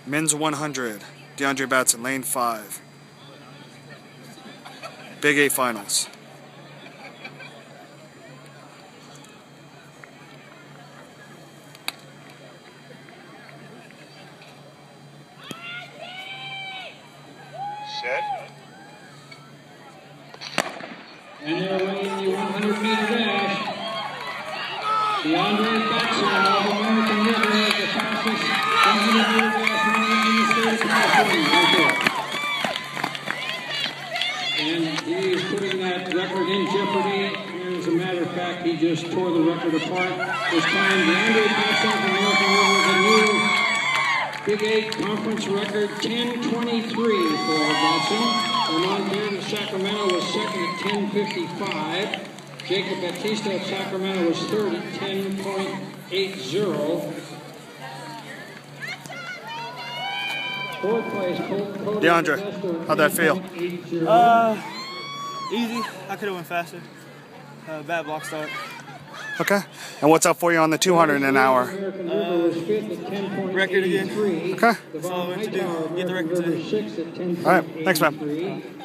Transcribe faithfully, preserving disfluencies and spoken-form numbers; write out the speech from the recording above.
Men's one hundred, DeAndre Batson, lane five. Big Eight Finals. Set. And they're running the one hundred meter dash. DeAndre Batson of American River is the fastest one hundred meter dash runner in the state of California. Right there. And he's putting that record in jeopardy. As a matter of fact, he just tore the record apart. This time, DeAndre Batson of American River is a new Big Eight Conference record, ten twenty-three for Batson. Montana of Sacramento was second at ten fifty-five. Jacob Batista of Sacramento was third at ten point eight zero. Fourth place, Cody DeAndre, how'd that feel? Uh, easy. I could have went faster. Uh, bad block start. Okay. And what's up for you on the two hundred in an hour? Uh, record again. Okay. That's all I went to do. Get the record today. All right. Thanks, man.